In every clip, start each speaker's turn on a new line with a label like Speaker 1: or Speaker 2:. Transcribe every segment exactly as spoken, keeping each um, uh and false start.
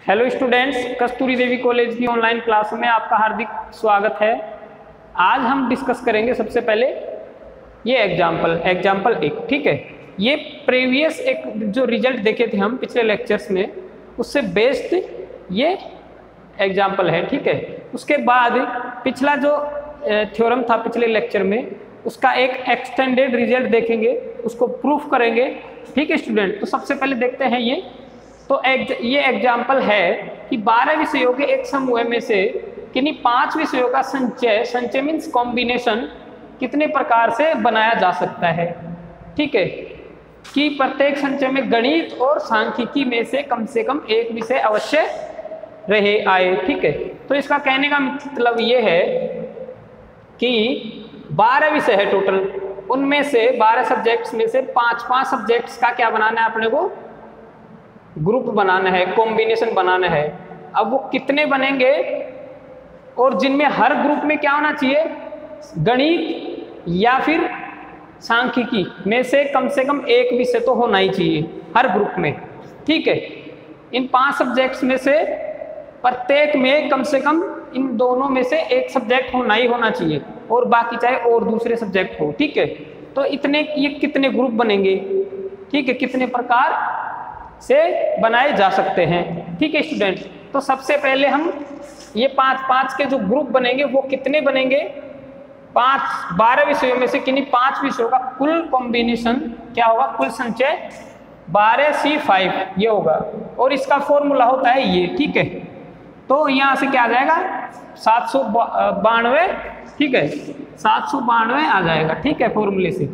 Speaker 1: Hello students, Kasturi Devi college की online class में आपका हार्दिक स्वागत है। आज हम डिस्कस करेंगे सबसे पहले ये एग्जाम्पल एग्जाम्पल एक। ठीक है, ये प्रीवियस एक जो रिजल्ट देखे थे हम पिछले लेक्चर्स में, उससे बेस्ड ये एग्जाम्पल है। ठीक है, उसके बाद पिछला जो थ्योरम था पिछले लेक्चर में, उसका एक एक्सटेंडेड रिजल्ट देखेंगे, उसको प्रूफ करेंगे। ठीक है स्टूडेंट, तो सबसे पहले देखते हैं ये तो एक, ये एग्जाम्पल है कि बारह विषयों के एक समूह में से किन्हीं पांच विषयों का संचय संचय मीन्स कॉम्बिनेशन कितने प्रकार से बनाया जा सकता है। ठीक है, कि प्रत्येक संचय में गणित और सांख्यिकी में से कम से कम एक विषय अवश्य रहे आए। ठीक है, तो इसका कहने का मतलब ये है कि बारह विषय है टोटल, उनमें से बारह सब्जेक्ट्स में से पांच पांच सब्जेक्ट्स का क्या बनाना है अपने को, ग्रुप बनाना है, कॉम्बिनेशन बनाना है। अब वो कितने बनेंगे और जिनमें हर ग्रुप में क्या होना चाहिए, गणित या फिर सांख्यिकी में से कम से कम एक विषय तो होना ही चाहिए हर ग्रुप में। ठीक है, इन पांच सब्जेक्ट्स में से प्रत्येक में कम से कम इन दोनों में से एक सब्जेक्ट होना ही होना चाहिए, और बाकी चाहे और दूसरे सब्जेक्ट हो। ठीक है, तो इतने ये कितने ग्रुप बनेंगे, ठीक है, कितने प्रकार से बनाए जा सकते हैं। ठीक है स्टूडेंट, तो सबसे पहले हम ये पांच पांच के जो ग्रुप बनेंगे वो कितने बनेंगे, पांच बारह विषयों में से किन्हीं पांच विषयों का कुल कॉम्बिनेशन क्या होगा, कुल संचय बारह सी फाइव ये होगा, और इसका फॉर्मूला होता है ये। ठीक है, तो यहाँ से क्या आ जाएगा, सात सौ बानवे। ठीक है, सात सौ बानवे आ जाएगा। ठीक है, फॉर्मूले से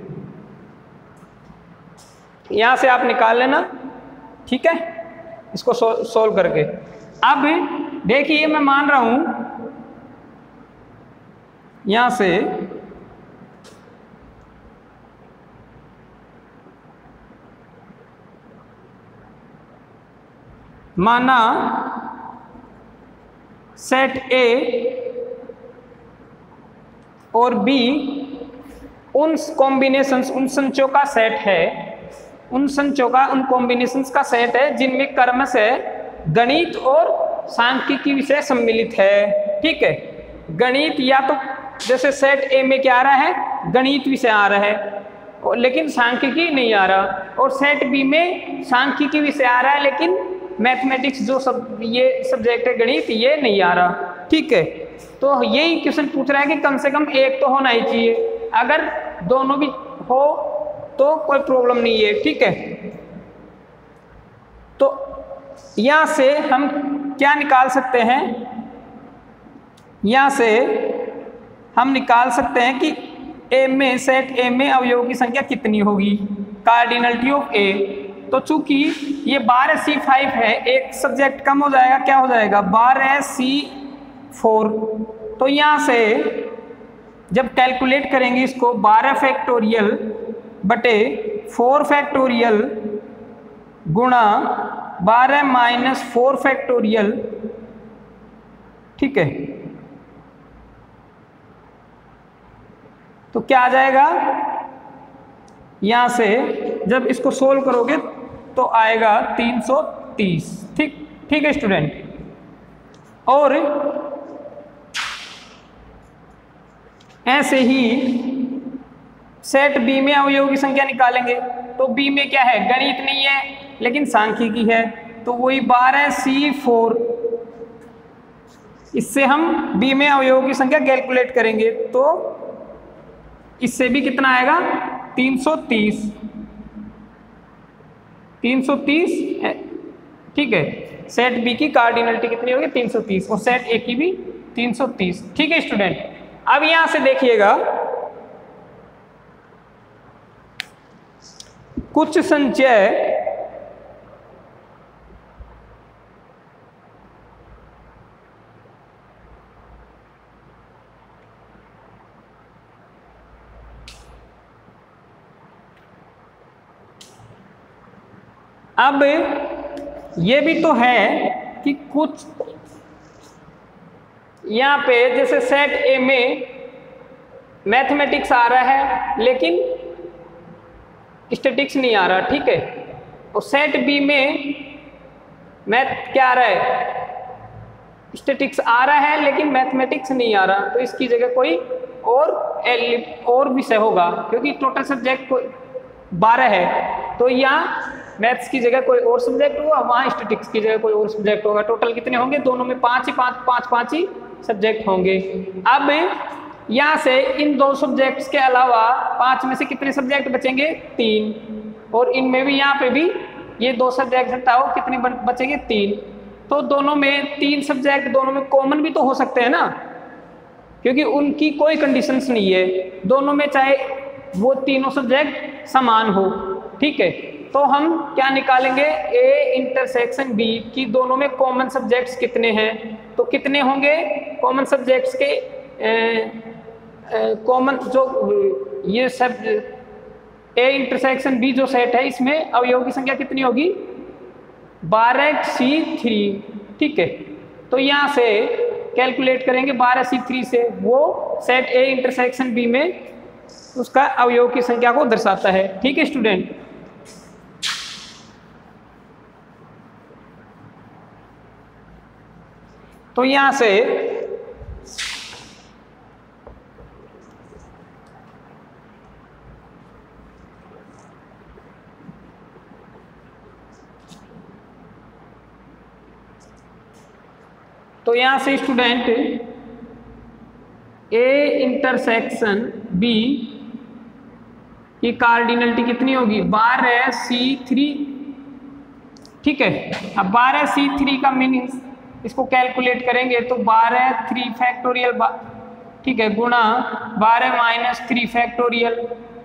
Speaker 1: यहाँ से आप निकाल लेना। ठीक है, इसको सोल्व करके अब देखिए, मैं मान रहा हूं यहां से माना सेट ए और बी उन कॉम्बिनेशंस उन संचयों का सेट है, उन संचयों का उन कॉम्बिनेशंस का सेट है जिनमें क्रमशः गणित और सांख्यिकी विषय सम्मिलित है। ठीक है, गणित या तो जैसे सेट ए में क्या आ रहा है, गणित विषय आ रहा है लेकिन सांख्यिकी नहीं आ रहा, और सेट बी में सांख्यिकी विषय आ रहा है लेकिन मैथमेटिक्स जो सब ये सब्जेक्ट है गणित ये नहीं आ रहा। ठीक है, तो यही क्वेश्चन पूछ रहा है कि कम से कम एक तो होना ही चाहिए, अगर दोनों भी हो तो कोई प्रॉब्लम नहीं है। ठीक है, तो यहां से हम क्या निकाल सकते हैं, यहां से हम निकाल सकते हैं कि ए में सेट ए में अवयवों की संख्या कितनी होगी, कार्डिनलिटी ऑफ ए। तो चूंकि ये बारह सी फाइव है, एक सब्जेक्ट कम हो जाएगा, क्या हो जाएगा बारह सी फोर। तो यहां से जब कैलकुलेट करेंगे इसको, बारह फैक्टोरियल बटे फोर फैक्टोरियल गुणा बारह माइनस फोर फैक्टोरियल। ठीक है, तो क्या आ जाएगा, यहां से जब इसको सोल्व करोगे तो आएगा तीन सौ तीस। ठीक ठीक है स्टूडेंट, और ऐसे ही सेट बी में अवयवों की संख्या निकालेंगे, तो बी में क्या है, गणित नहीं है लेकिन सांख्यिकी है, तो वही बारह सी फोर। इससे हम बी में अवयवों की संख्या कैलकुलेट करेंगे तो इससे भी कितना आएगा, तीन सौ तीस तीन सौ तीस। ठीक है, सेट बी की कार्डिनलिटी कितनी होगी, तीन सौ तीस, और सेट ए की भी तीन सौ तीस। ठीक है स्टूडेंट, अब यहां से देखिएगा कुछ संचय अब ये भी तो है कि कुछ यहां पे जैसे सेट ए में मैथमेटिक्स आ रहा है लेकिन स्टैटिक्स नहीं आ रहा। ठीक है, और सेट बी में मैथ क्या आ रहा है, स्टैटिक्स आ रहा है लेकिन मैथमेटिक्स नहीं आ रहा, तो इसकी जगह कोई और और विषय होगा, क्योंकि टोटल सब्जेक्ट कोई बारह है, तो यहाँ मैथ्स की जगह कोई और सब्जेक्ट होगा, वहाँ स्टैटिक्स की जगह कोई और सब्जेक्ट होगा। टोटल कितने होंगे, दोनों में पाँच ही पाँच पाँच पाँच ही सब्जेक्ट होंगे। अब यहाँ से इन दो सब्जेक्ट्स के अलावा पाँच में से कितने सब्जेक्ट बचेंगे, तीन, और इनमें भी यहाँ पे भी ये दो सब्जेक्ट हटाओ, कितने बचेंगे, तीन। तो दोनों में तीन सब्जेक्ट दोनों में कॉमन भी तो हो सकते हैं ना, क्योंकि उनकी कोई कंडीशंस नहीं है, दोनों में चाहे वो तीनों सब्जेक्ट समान हो, ठीक है। तो हम क्या निकालेंगे, ए इंटरसेक्शन बी की दोनों में कॉमन सब्जेक्ट्स कितने हैं, तो कितने होंगे कॉमन सब्जेक्ट्स के, कॉमन जो ये सब ए इंटरसेक्शन बी जो सेट है इसमें अवयव की संख्या कितनी होगी, बारह सी थ्री, ठीक है। तो यहाँ से कैलकुलेट करेंगे बारह सी थ्री से, वो सेट ए इंटरसेक्शन बी में उसका अवयव की संख्या को दर्शाता है, ठीक है स्टूडेंट। तो यहाँ से तो यहाँ से स्टूडेंट ए इंटरसेक्शन बी की कार्डिनलिटी कितनी होगी, बारह सी थ्री, ठीक है। अब बारह सी थ्री का मीनिंग इसको कैलकुलेट करेंगे तो बारह थ्री फैक्टोरियल, ठीक है, गुणा बारह माइनस थ्री फैक्टोरियल,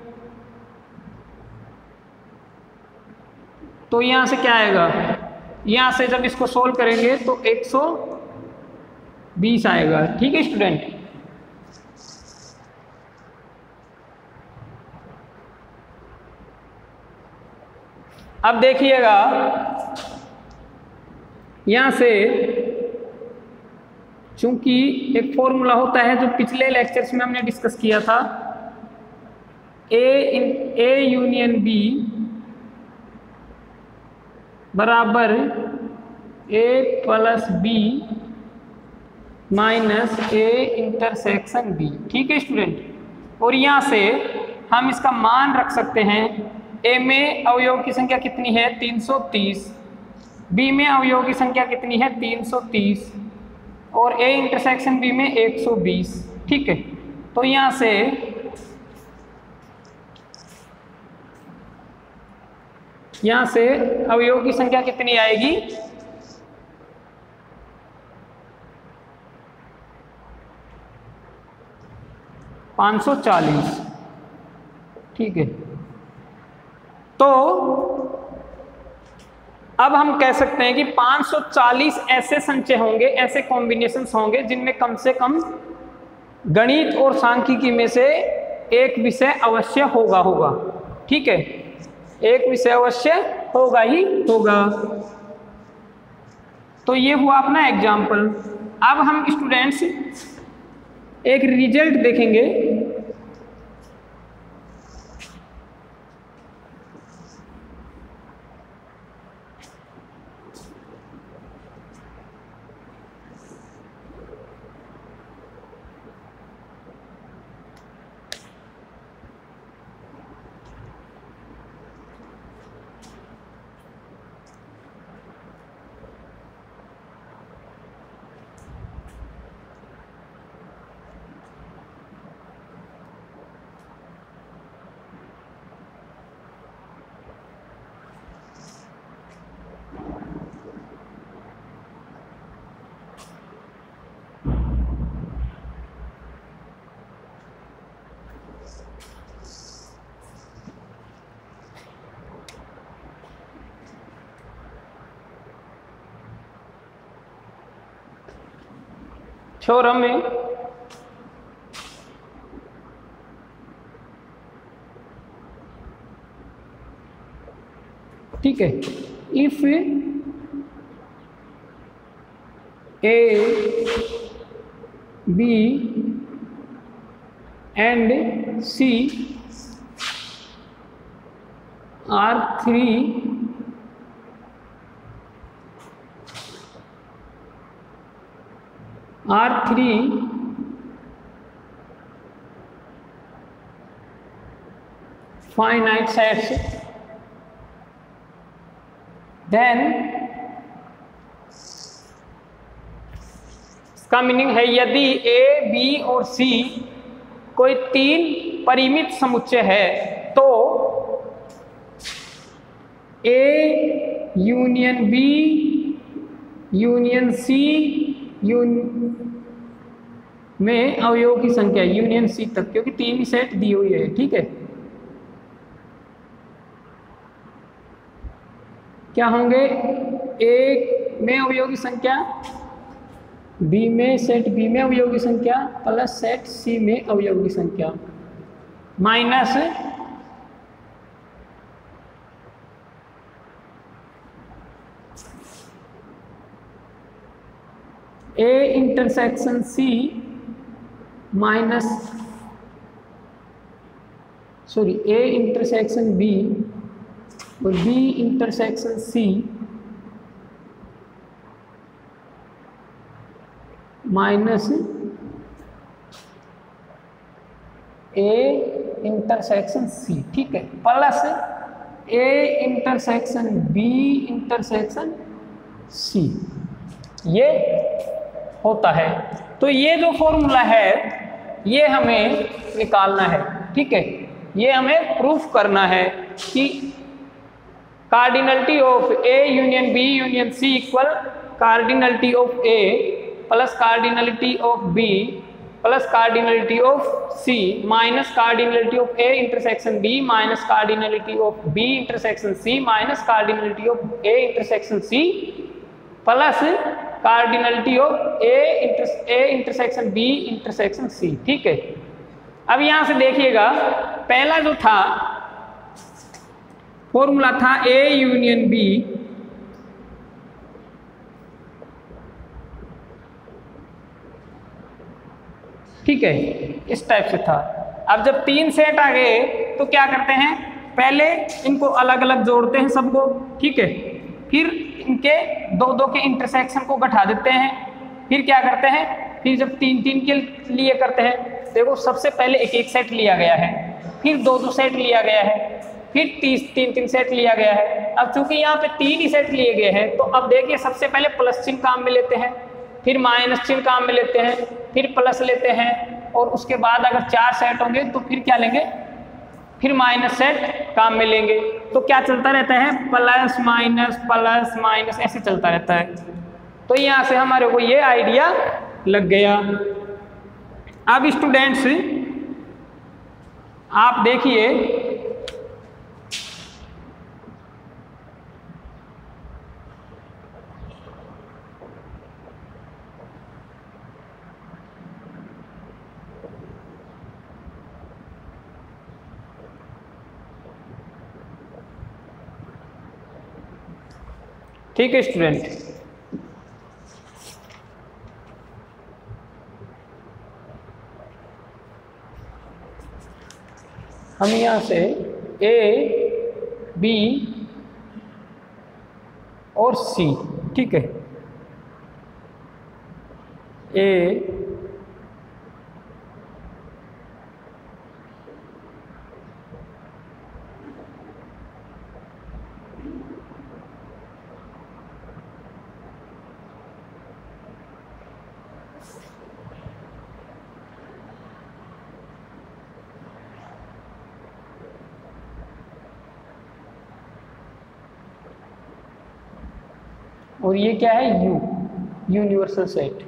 Speaker 1: तो यहाँ से क्या आएगा, यहाँ से जब इसको सोल्व करेंगे तो एक सौ बीस आएगा, ठीक है स्टूडेंट। अब देखिएगा यहाँ से, चूंकि एक फॉर्मूला होता है जो पिछले लेक्चर्स में हमने डिस्कस किया था, ए इन ए यूनियन बी बराबर A plus B minus A intersection B, ठीक है स्टूडेंट। और यहाँ से हम इसका मान रख सकते हैं, ए में अवयव की संख्या कितनी है, तीन सौ तीस, बी में अवयव की संख्या कितनी है, तीन सौ तीस, और ए इंटरसेक्शन बी में एक सौ बीस, ठीक है। तो यहाँ से यहाँ से अवयव की संख्या कितनी आएगी, पाँच सौ चालीस, ठीक है। तो अब हम कह सकते हैं कि पाँच सौ चालीस ऐसे संचय होंगे, ऐसे कॉम्बिनेशंस होंगे जिनमें कम से कम गणित और सांख्यिकी में से एक विषय अवश्य होगा होगा ठीक है, एक विषय अवश्य होगा ही होगा। तो ये हुआ अपना एग्जाम्पल। अब हम स्टूडेंट्स एक रिजल्ट देखेंगे। थ्योरम में ठीक है, if A B and C are three are three finite sets, then इसका मीनिंग है यदि ए बी और सी कोई तीन परिमित समुच्चय है तो A union B union C यून में अवयव की संख्या यूनियन सी तक, क्योंकि तीन ही सेट दी हुई है, ठीक है। क्या होंगे? ए में अवयव की संख्या, बी में सेट बी में अवयव की संख्या प्लस सेट सी में अवयव की संख्या minus A intersection C minus sorry A intersection B और B intersection C minus A intersection C, ठीक है, plus A intersection B intersection C, ये होता है। तो ये जो फॉर्मूला है ये हमें निकालना है, ठीक है, ये हमें प्रूफ करना है कि cardinality of A union B union C equal cardinality of A plus cardinality of B plus cardinality of C minus cardinality of A intersection B minus cardinality of B intersection C minus cardinality of A intersection C plus cardinality of A inter A intersection B intersection C, ठीक है। अब यहां से देखिएगा, पहला जो था formula था ए यूनियन बी, ठीक है, इस टाइप से था। अब जब तीन सेट आ गए तो क्या करते हैं, पहले इनको अलग अलग जोड़ते हैं सबको, ठीक है, फिर इनके दो दो के इंटरसेक्शन को घटा देते हैं, फिर क्या करते हैं, फिर जब तीन तीन के लिए करते हैं, देखो सबसे पहले एक एक सेट लिया गया है, फिर दो दो सेट लिया गया है, फिर तीस तीन तीन सेट लिया गया है। अब चूंकि यहाँ पे तीन ही सेट लिए गए हैं तो अब देखिए सबसे पहले प्लस चिन्ह काम में लेते हैं, फिर माइनस चिन्ह काम में लेते हैं, फिर प्लस लेते हैं, और उसके बाद अगर चार सेट होंगे तो फिर क्या लेंगे, फिर माइनस सेट काम में लेंगे। तो क्या चलता रहता है, प्लस माइनस प्लस माइनस ऐसे चलता रहता है। तो यहाँ से हमारे को ये आइडिया लग गया। अब स्टूडेंट्स आप देखिए, ठीक है स्टूडेंट, हम यहाँ से ए बी और सी, ठीक है, ए और ये क्या है, यू यूनिवर्सल सेट।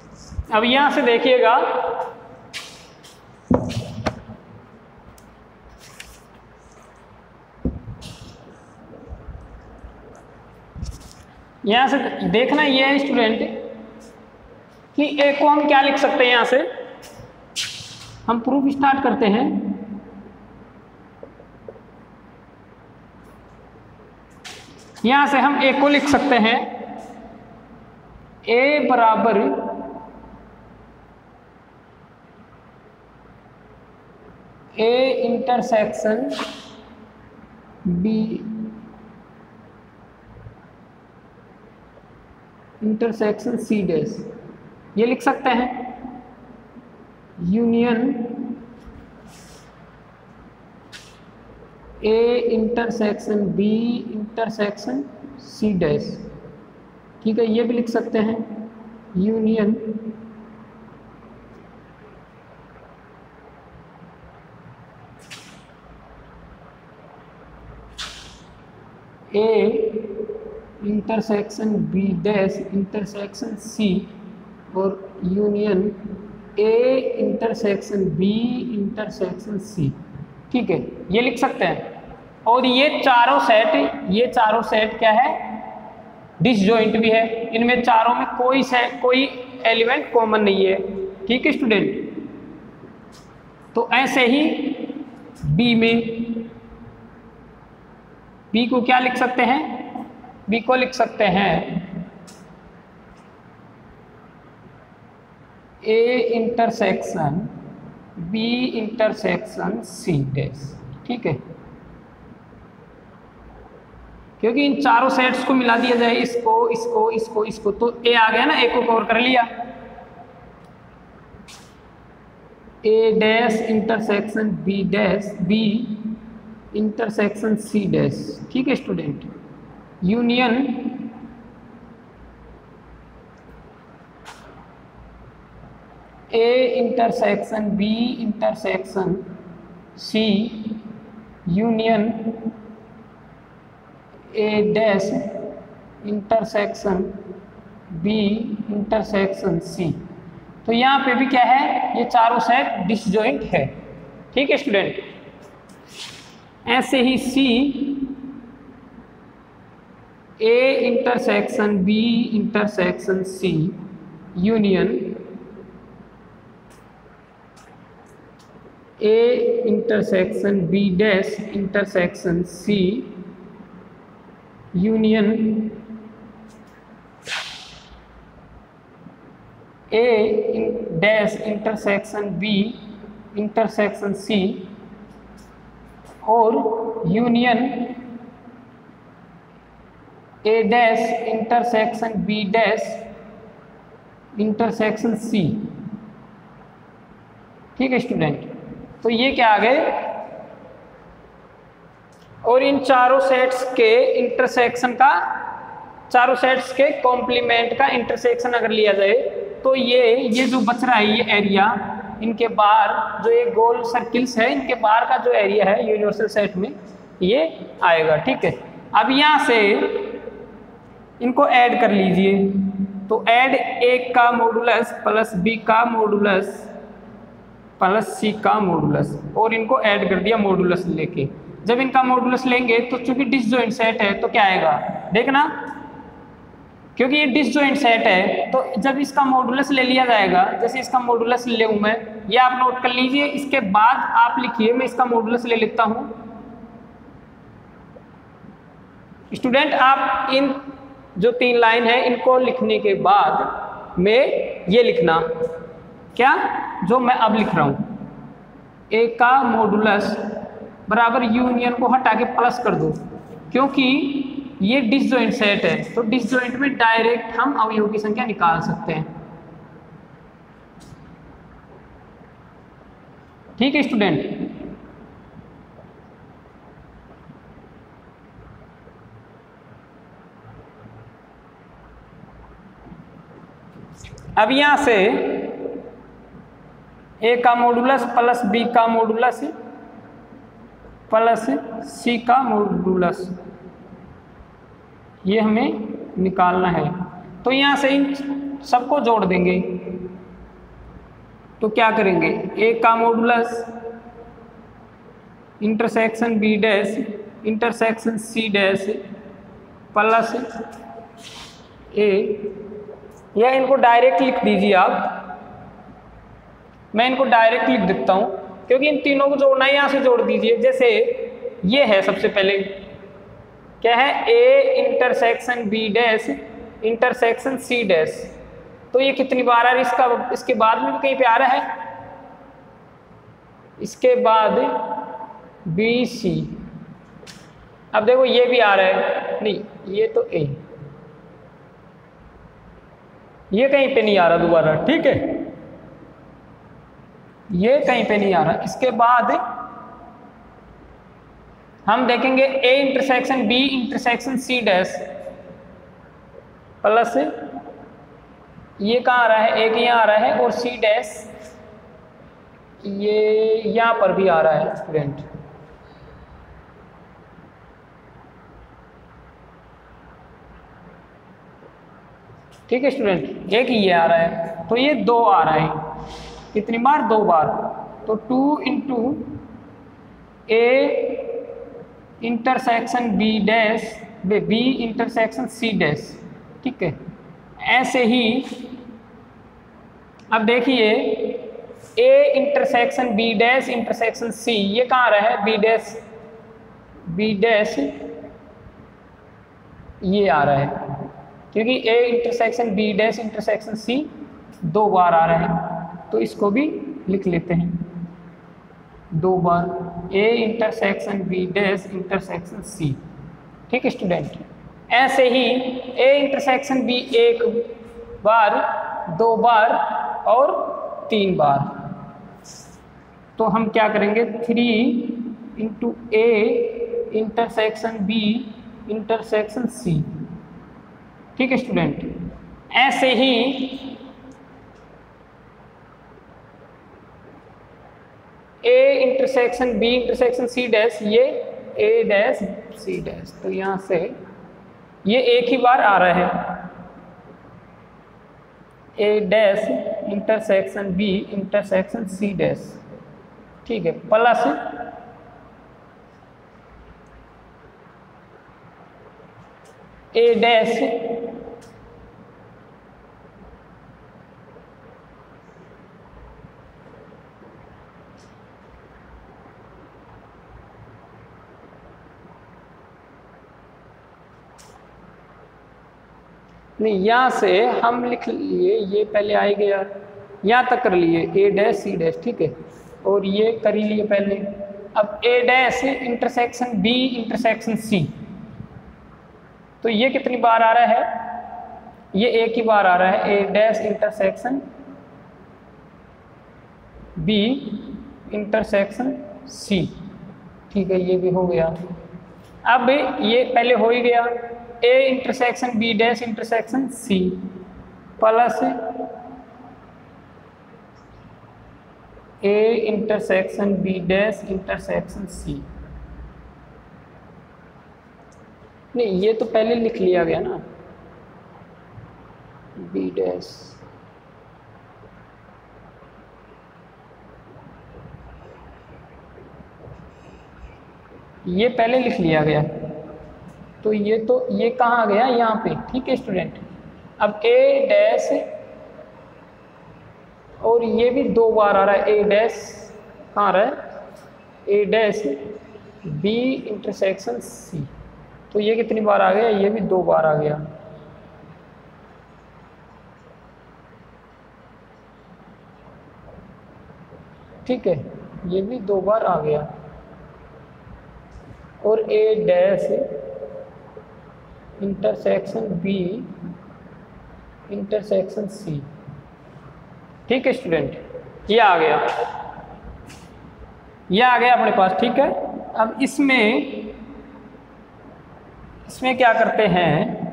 Speaker 1: अब यहां से देखिएगा, यहां से देखना ये है स्टूडेंट कि ए को हम क्या लिख सकते हैं। यहां से हम प्रूफ स्टार्ट करते हैं। यहां से हम ए को लिख सकते हैं, ए बराबर A intersection B intersection C dash, ये लिख सकते हैं। Union A intersection B intersection C dash, ठीक है, ये भी लिख सकते हैं। Union A intersection B dash intersection C और union A intersection B intersection C, ठीक है, ये लिख सकते हैं। और ये चारों सेट, ये चारों सेट क्या है, डिसजॉइंट भी है। इनमें चारों में कोई सेट कोई एलिमेंट कॉमन नहीं है, ठीक है स्टूडेंट। तो ऐसे ही बी में, बी को क्या लिख सकते हैं, बी को लिख सकते हैं A intersection B intersection C dash, ठीक है, क्योंकि इन चारों सेट्स को मिला दिया जाए, इसको इसको इसको इसको, तो ए आ गया ना, ए को कवर कर लिया। A dash intersection B dash B intersection C dash, ठीक है student. Union A intersection B intersection C union A dash intersection B intersection C. तो यहाँ पे भी क्या है, ये चारों सेट डिसजॉइंट है, ठीक है स्टूडेंट। ऐसे ही C A intersection B intersection C union A intersection B dash intersection C union A dash intersection B intersection C और union A dash intersection B dash intersection C, ठीक है student. तो ये क्या आ गए, और इन चारों सेट्स के इंटरसेक्शन का, चारों सेट्स के कॉम्प्लीमेंट का इंटरसेक्शन अगर लिया जाए तो ये ये जो बच रहा है ये एरिया, इनके बाहर जो ये गोल सर्किल्स है, इनके बाहर का जो एरिया है यूनिवर्सल सेट में ये आएगा, ठीक है। अब यहाँ से इनको ऐड कर लीजिए, तो ऐड ए का मॉडुलस प्लस बी का मॉडुलस प्लस सी का मॉडुलस, और इनको ऐड कर दिया मॉडुलस लेके। जब इनका मॉडुलस लेंगे तो चूंकि डिसजॉइंट सेट है तो क्या आएगा, देखना, क्योंकि ये डिसजॉइंट सेट है तो जब इसका मॉडुलस ले लिया जाएगा, जैसे इसका मॉडुलस ले लूँ मैं, ये आप नोट कर लीजिए। इसके बाद आप लिखिए, मैं इसका मॉडुलस ले लेता हूँ। स्टूडेंट आप इन जो तीन लाइन है इनको लिखने के बाद में ये लिखना, क्या जो मैं अब लिख रहा हूँ, ए का मॉडुलस बराबर यूनियन को हटा के प्लस कर दो, क्योंकि ये डिसजॉइंट सेट है तो डिसजॉइंट में डायरेक्ट हम अवयवों की संख्या निकाल सकते हैं, ठीक है स्टूडेंट। अब यहां से ए का मॉडुलस प्लस बी का मॉडुलस प्लस सी का मॉडुलस ये हमें निकालना है। तो यहाँ से इन सबको जोड़ देंगे, तो क्या करेंगे, ए का modulus intersection B dash intersection C dash plus A, या इनको डायरेक्ट लिख दीजिए आप, मैं इनको डायरेक्ट लिख देता हूं क्योंकि इन तीनों को जोड़ना है, यहां से जोड़ दीजिए। जैसे ये है, सबसे पहले क्या है, A intersection B dash intersection C dash, तो ये कितनी बार आ रहा है, इसका इसके बाद में भी कहीं पे आ रहा है, इसके बाद बी सी, अब देखो ये भी आ रहा है, नहीं ये तो ए, ये कहीं पे नहीं आ रहा दोबारा, ठीक है, ये कहीं पे नहीं आ रहा। इसके बाद हम देखेंगे A intersection B intersection C dash plus ये कहाँ आ रहा है, एक यहाँ आ रहा है, और सी डैश ये यहाँ पर भी आ रहा है स्टूडेंट, ठीक है स्टूडेंट, एक ही ये आ रहा है, तो ये दो आ रहा है, कितनी बार, दो बार, तो two into A intersection B dash B intersection C dash, ठीक है। ऐसे ही अब देखिए A intersection B dash intersection C, ये कहाँ आ रहा है, बी डैश बी डैश ये आ रहा है, क्योंकि A intersection B dash intersection C दो बार आ रहा है, तो इसको भी लिख लेते हैं, दो बार A intersection B dash intersection C, ठीक है स्टूडेंट। ऐसे ही ए इंटरसेक्शन बी एक बार, दो बार और तीन बार, तो हम क्या करेंगे, three into A intersection B intersection C, ठीक है स्टूडेंट। ऐसे ही A intersection B intersection C dash, ये ए डैश सी डैश, तो यहां से ये एक ही बार आ रहा है, A dash intersection B intersection C dash, ठीक है, प्लस ए डैश नहीं, यहाँ से हम लिख लिए, ये पहले आ गया, यहाँ तक कर लिए ए डैश सी डैश, ठीक है, और ये कर ही लिए पहले। अब A dash intersection B intersection C, तो ये कितनी बार आ रहा है, ये एक ही बार आ रहा है, A dash intersection B intersection C, ठीक है, ये भी हो गया। अब ये पहले हो ही गया, A intersection B dash intersection C plus A intersection B dash intersection C, नहीं ये तो पहले लिख लिया गया ना, बी डैश ये पहले लिख लिया गया, तो ये तो ये कहाँ गया, यहाँ पे, ठीक है स्टूडेंट। अब ए डैश और ये भी दो बार आ रहा है, ए डैश कहाँ आ रहा है, A dash B intersection C, तो ये कितनी बार आ गया, ये भी दो बार आ गया, ठीक है, ये भी दो बार आ गया, और A dash intersection B intersection C, ठीक है स्टूडेंट, ये आ गया, ये आ गया अपने पास, ठीक है। अब इसमें इसमें क्या करते हैं,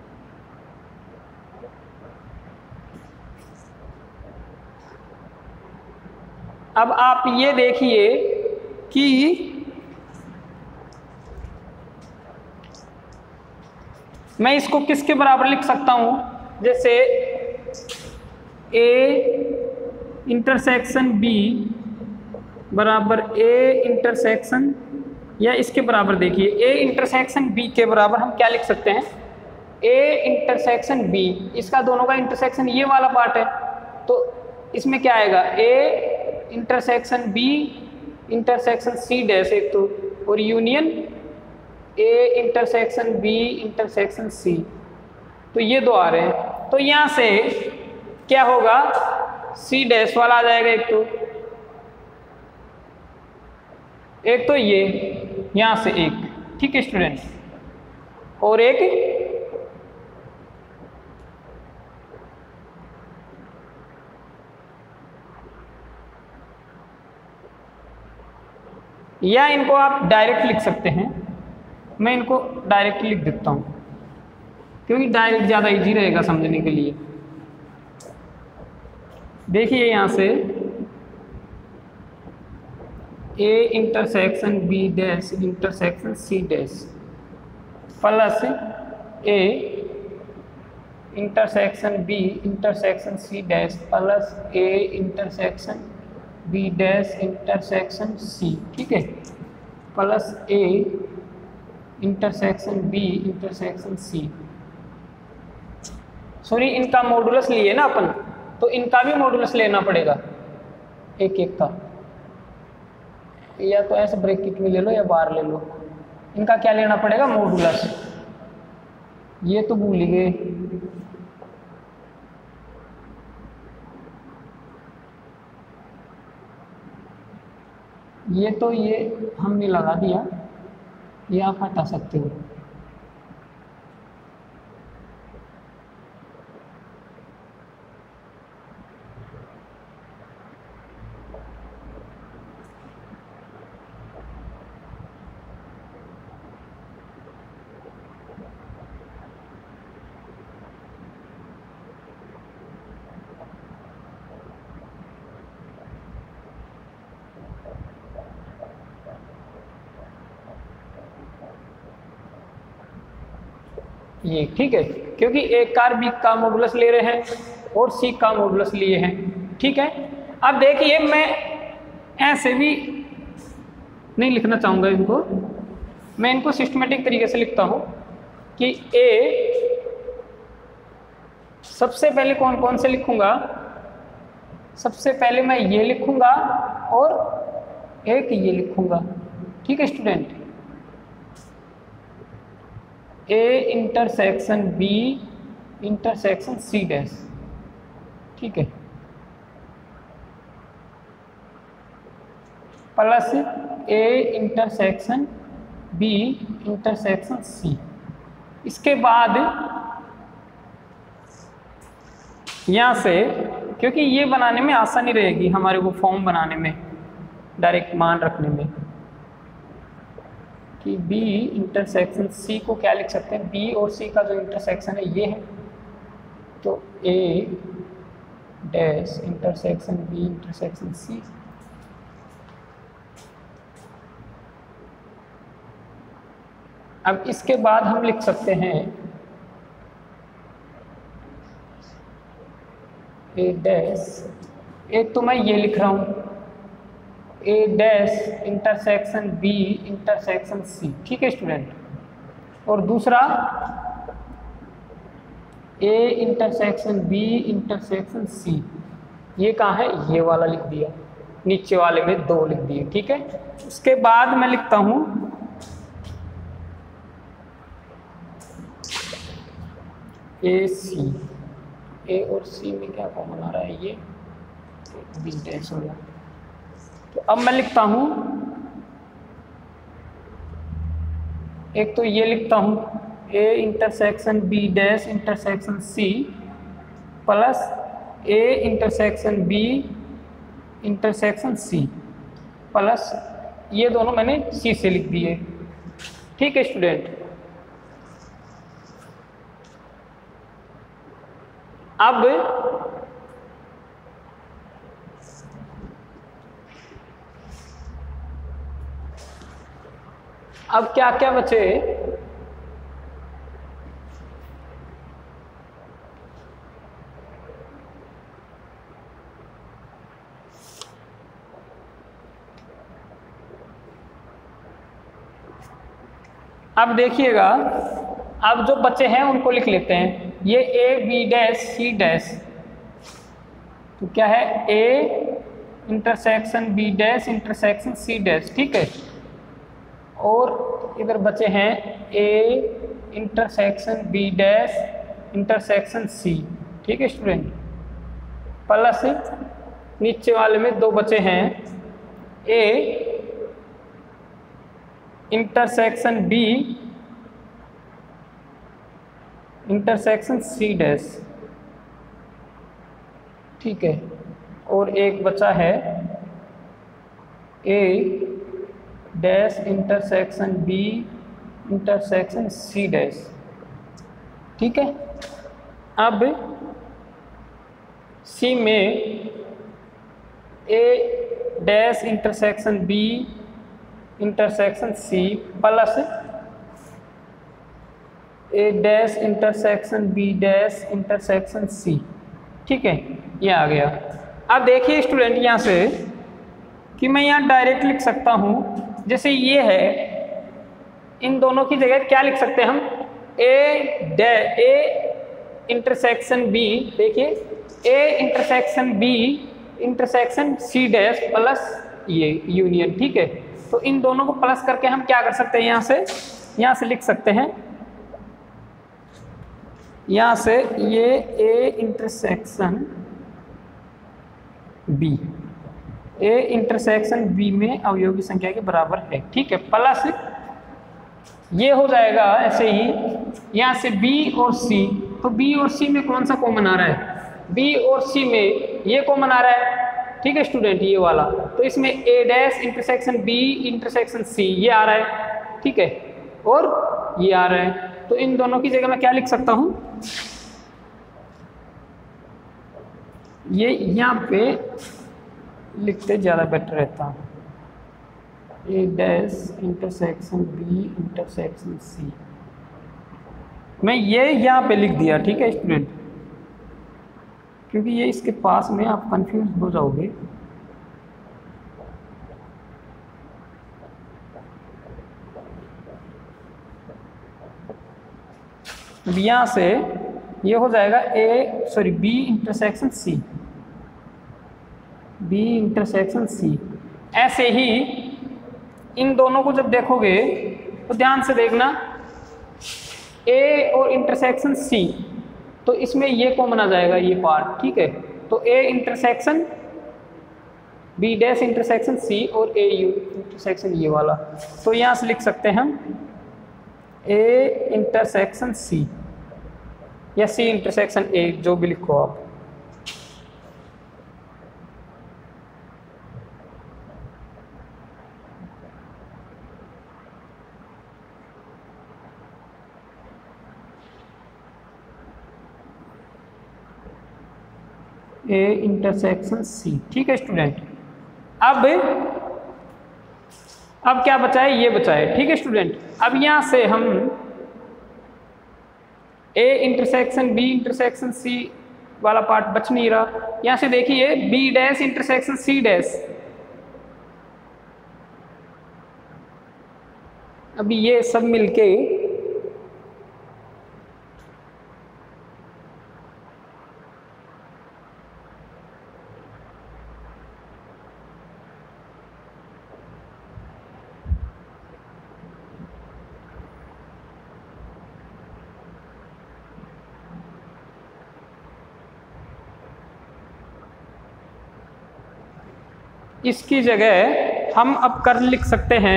Speaker 1: अब आप ये देखिए कि मैं इसको किसके बराबर लिख सकता हूं, जैसे ए इंटरसेक्शन बी बराबर ए इंटरसेक्शन, या इसके बराबर देखिए ए इंटरसेक्शन बी के बराबर हम क्या लिख सकते हैं, ए इंटरसेक्शन बी, इसका दोनों का इंटरसेक्शन ये वाला पार्ट है, तो इसमें क्या आएगा, A intersection B intersection C dash एक तो, और union A intersection B intersection C, तो ये दो आ रहे हैं। तो यहाँ से क्या होगा, सी डैश वाला आ जाएगा एक तो, एक तो ये यहाँ से एक, ठीक है स्टूडेंट, और एक या इनको आप डायरेक्ट लिख सकते हैं, मैं इनको डायरेक्ट लिख देता हूँ क्योंकि डायरेक्ट ज़्यादा इजी रहेगा समझने के लिए। देखिए यहाँ से A intersection B dash intersection C dash plus A intersection B intersection C dash plus A intersection B dash intersection C, ठीक है, plus A intersection B intersection C. Sorry इनका मॉडुलस लिए ना अपन, तो इनका भी मॉडुलस लेना पड़ेगा एक एक का, या तो ऐसे ब्रैकेट में ले लो या बाहर ले लो, इनका क्या लेना पड़ेगा, मॉडुलस। ये तो भूल ही गए, ये तो ये हमने लगा दिया, ये आप हटा सकते हो। ये ठीक है, क्योंकि एक कार बी का मॉडुलस ले रहे हैं और सी का मॉडुलस लिए हैं, ठीक है। अब देखिए मैं ऐसे भी नहीं लिखना चाहूँगा इनको, मैं इनको सिस्टमेटिक तरीके से लिखता हूँ कि ए सबसे पहले कौन कौन से लिखूँगा, सबसे पहले मैं ये लिखूँगा और एक ये लिखूँगा, ठीक है student. A intersection B intersection C dash, ठीक है, plus A intersection B intersection C. इसके बाद यहाँ से, क्योंकि ये बनाने में आसानी रहेगी हमारे को फॉर्म बनाने में, डायरेक्ट मान रखने में, कि B इंटरसेक्शन C को क्या लिख सकते हैं, B और C का जो इंटरसेक्शन है ये है, तो A dash intersection B intersection C। अब इसके बाद हम लिख सकते हैं A डैश, एक तो मैं ये लिख रहा हूँ A dash intersection B intersection C, ठीक है स्टूडेंट, और दूसरा A intersection B intersection C, ये कहाँ है, ये वाला लिख दिया, नीचे वाले में दो लिख दिए, ठीक है। उसके बाद मैं लिखता हूँ ए सी, ए और सी में क्या कॉमन आ रहा है, ये बी डैश हो गया। तो अब मैं लिखता हूँ, एक तो ये लिखता हूँ A intersection B dash intersection C plus A intersection B intersection C plus ये दोनों मैंने सी से लिख दिए, ठीक है स्टूडेंट। अब अब क्या क्या बचे, अब देखिएगा, अब जो बच्चे हैं उनको लिख लेते हैं। ये A B dash C dash, तो क्या है A intersection B dash intersection C dash, ठीक है। और इधर बचे हैं A intersection B dash intersection C, ठीक है स्टूडेंट। प्लस नीचे वाले में दो बचे हैं A intersection B intersection C dash, ठीक है। और एक बचा है A dash intersection B intersection C dash, ठीक है। अब सी में A dash intersection B intersection C plus A dash intersection B dash intersection C, ठीक है। ये आ गया। अब देखिए स्टूडेंट यहाँ से कि मैं यहाँ डायरेक्ट लिख सकता हूँ, जैसे ये है, इन दोनों की जगह क्या लिख सकते हैं हम, ए डै ए इंटरसेक्शन बी, देखिए A intersection B intersection C dash plus ये यूनियन, ठीक है। तो इन दोनों को प्लस करके हम क्या कर सकते हैं, यहाँ से यहाँ से लिख सकते हैं, यहाँ से ये A intersection B A intersection B में अवयवी संख्या के बराबर है, ठीक है। प्लस ये हो जाएगा ऐसे ही, यहाँ से बी और सी, तो बी और सी में कौन सा कॉमन आ रहा है, बी और सी में ये कॉमन आ रहा है, ठीक है स्टूडेंट, ये वाला। तो इसमें A dash intersection B intersection C ये आ रहा है, ठीक है, और ये आ रहा है। तो इन दोनों की जगह मैं क्या लिख सकता हूँ, ये यहाँ पे लिखते ज़्यादा बेटर रहता है, A dash intersection B intersection C, मैं ये यहाँ पे लिख दिया, ठीक है स्टूडेंट, क्योंकि ये इसके पास में आप कंफ्यूज हो जाओगे। अब यहाँ से ये हो जाएगा A sorry B intersection C, B intersection C. ऐसे ही इन दोनों को जब देखोगे तो ध्यान से देखना, ए और इंटरसेक्शन सी, तो इसमें ये कॉमन आ जाएगा ये पार्ट, ठीक है। तो A intersection B dash intersection C और ए यू इंटरसेक्शन ये वाला, तो यहाँ से लिख सकते हैं हम ए इंटरसेक्शन सी या सी इंटरसेक्शन ए, जो भी लिखो आप। ए इंटरसेक्शन सी, ठीक है स्टूडेंट। अब अब क्या बचा है, ये बचा है, ठीक है स्टूडेंट। अब यहाँ से हम A intersection B intersection C वाला पार्ट बच नहीं रहा, यहाँ से देखिए B dash intersection C dash, अभी ये सब मिलके इसकी जगह हम अब कर लिख सकते हैं।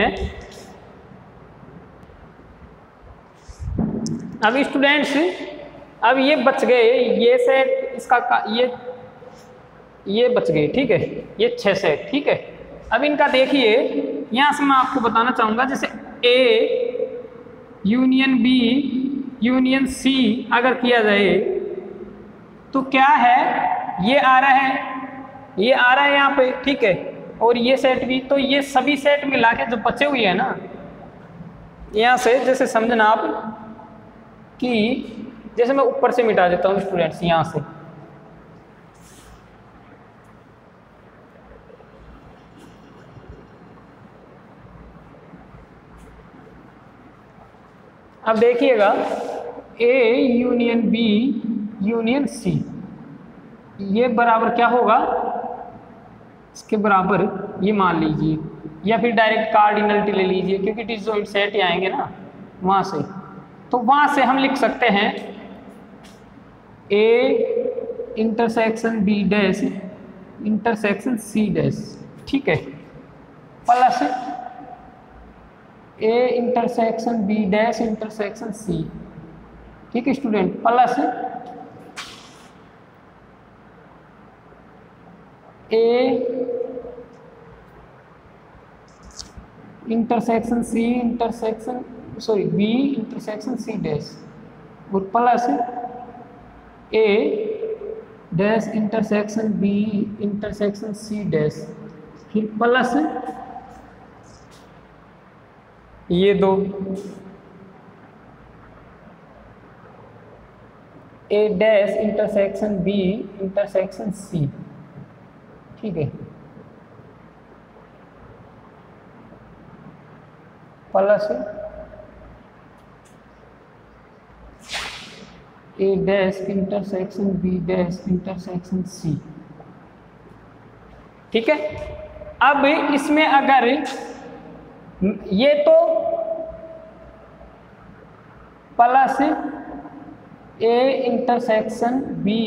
Speaker 1: अब स्टूडेंट्स, अब ये बच गए, ये सेट इसका ये ये बच गए, ठीक है, ये छह सेट, ठीक है। अब इनका देखिए, यहाँ से मैं आपको बताना चाहूँगा, जैसे A union B union C अगर किया जाए तो क्या है, ये आ रहा है, ये आ रहा है यहाँ पे, ठीक है, और ये सेट भी, तो ये सभी सेट मिला के जो बचे हुए हैं ना, यहाँ से जैसे समझना आप कि जैसे मैं ऊपर से मिटा देता हूँ स्टूडेंट्स, यहाँ से अब देखिएगा A union B union C, ये बराबर क्या होगा, इसके बराबर ये मान लीजिए, या फिर डायरेक्ट कार्डिनलिटी ले लीजिए क्योंकि डिसजॉइंट सेट ही आएंगे ना वहाँ से, तो वहाँ से हम लिख सकते हैं A intersection B dash intersection C dash, ठीक है, plus A intersection B dash intersection C, ठीक है student, plus A intersection C intersection sorry B intersection C dash, और plus A dash intersection B intersection C dash, फिर plus ये दो A dash intersection B intersection C, ठीक है, plus A dash intersection B dash intersection C, ठीक है। अब इसमें अगर ये तो plus A intersection B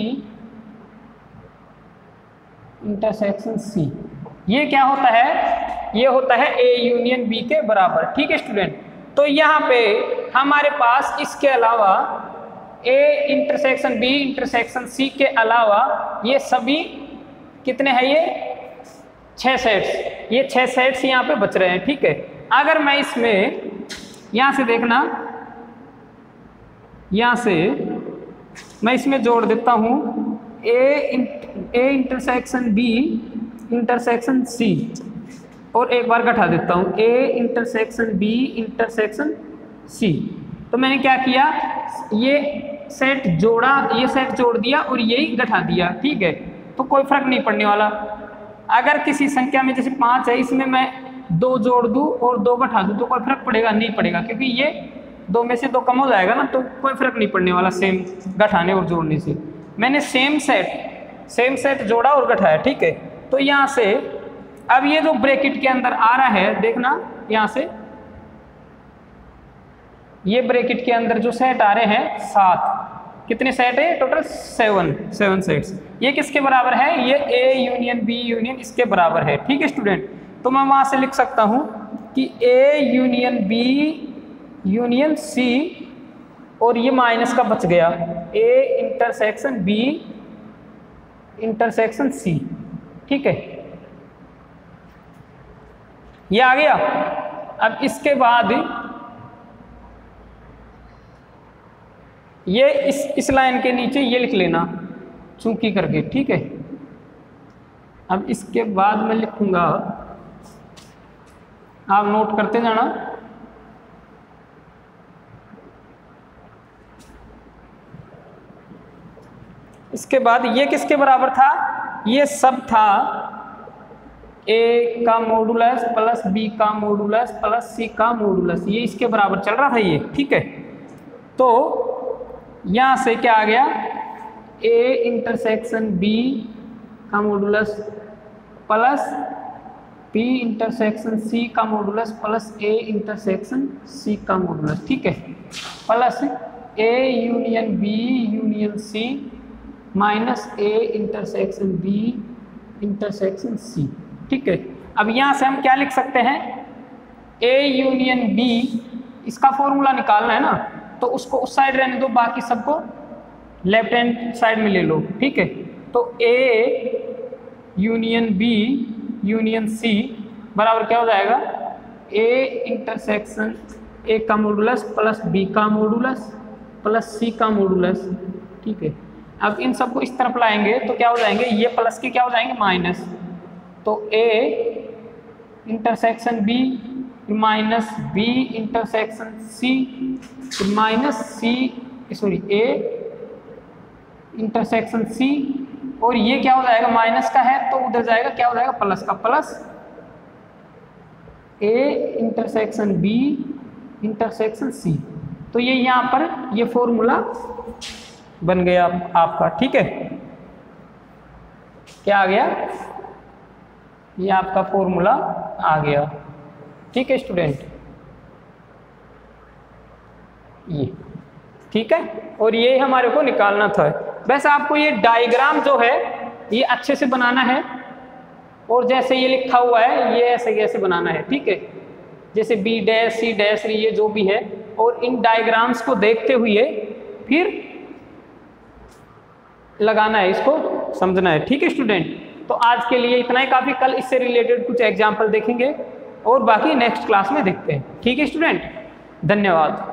Speaker 1: intersection C, ये क्या होता है, ये होता है ए यूनियन बी के बराबर, ठीक है स्टूडेंट। तो यहाँ पे हमारे पास इसके अलावा A intersection B intersection C के अलावा ये सभी कितने हैं, ये छह सेट्स, ये छह सेट्स यहाँ पे बच रहे हैं, ठीक है। अगर मैं इसमें यहाँ से देखना, यहाँ से मैं इसमें जोड़ देता हूँ A A intersection B intersection C, और एक बार घटा देता हूँ A intersection B intersection C, तो मैंने क्या किया, ये सेट जोड़ा, ये सेट जोड़ दिया और यही घटा दिया, ठीक है, तो कोई फर्क नहीं पड़ने वाला। अगर किसी संख्या में जैसे पाँच है, इसमें मैं दो जोड़ दूँ और दो घटा दूँ तो कोई फर्क पड़ेगा, नहीं पड़ेगा, क्योंकि ये दो में से दो कम हो जाएगा ना, तो कोई फर्क नहीं पड़ने वाला सेम घटाने और जोड़ने से। मैंने सेम सेट सेम सेट जोड़ा और घटाया, ठीक है। तो यहाँ से अब ये जो ब्रैकेट के अंदर आ रहा है, देखना यहाँ से ये ब्रैकेट के अंदर जो सेट आ रहे हैं सात, कितने सेट है टोटल, सेवन सेवन सेट्स, ये किसके बराबर है, ये ए यूनियन बी यूनियन इसके बराबर है, ठीक है स्टूडेंट। तो मैं वहाँ से लिख सकता हूँ कि A union B union C, और ये माइनस का बच गया, A intersection B intersection C, ठीक है, ये आ गया। अब इसके बाद ये इस इस लाइन के नीचे ये लिख लेना चूंकि करके, ठीक है। अब इसके बाद मैं लिखूंगा, आप नोट करते जाना, इसके बाद ये किसके बराबर था, ये सब था ए का मॉडुलस प्लस बी का मॉडुलस प्लस सी का मॉडुलस, ये इसके बराबर चल रहा था ये, ठीक है। तो यहाँ से क्या आ गया, ए इंटरसेक्शन बी का modulus plus P intersection C का modulus plus A intersection C का मॉडुलस, ठीक है, plus A union B union C minus A intersection B intersection C, ठीक है। अब यहाँ से हम क्या लिख सकते हैं, ए यूनियन बी, इसका फॉर्मूला निकालना है ना, तो उसको उस साइड रहने दो, बाकी सबको लेफ्ट हैंड साइड में ले लो, ठीक है। तो A union B union C बराबर क्या हो जाएगा, ए इंटरसेक्शन ए का मॉडुलस प्लस बी का मॉडुलस प्लस सी का मॉडुलस, ठीक है। अब इन सबको इस तरफ लाएंगे तो क्या हो जाएंगे, ये प्लस के क्या हो जाएंगे माइनस, तो A intersection B minus B intersection C minus C sorry A intersection C, और ये क्या हो जाएगा, माइनस का है तो उधर जाएगा क्या हो जाएगा, प्लस का, plus A intersection B intersection C, तो ये यहाँ पर ये फॉर्मूला बन गया आप, आपका, ठीक है। क्या आ गया? ये आपका फॉर्मूला आ गया, ठीक है स्टूडेंट, ये ठीक है। और ये हमारे को निकालना था। वैसे आपको ये डायग्राम जो है ये अच्छे से बनाना है, और जैसे ये लिखा हुआ है ये ऐसे कैसे बनाना है, ठीक है। जैसे बी डैश सी डैश ये जो भी है, और इन डायग्राम्स को देखते हुए फिर लगाना है, इसको समझना है, ठीक है स्टूडेंट। तो आज के लिए इतना ही काफ़ी। कल इससे रिलेटेड कुछ एग्जाम्पल देखेंगे और बाकी नेक्स्ट क्लास में देखते हैं, ठीक है स्टूडेंट। धन्यवाद।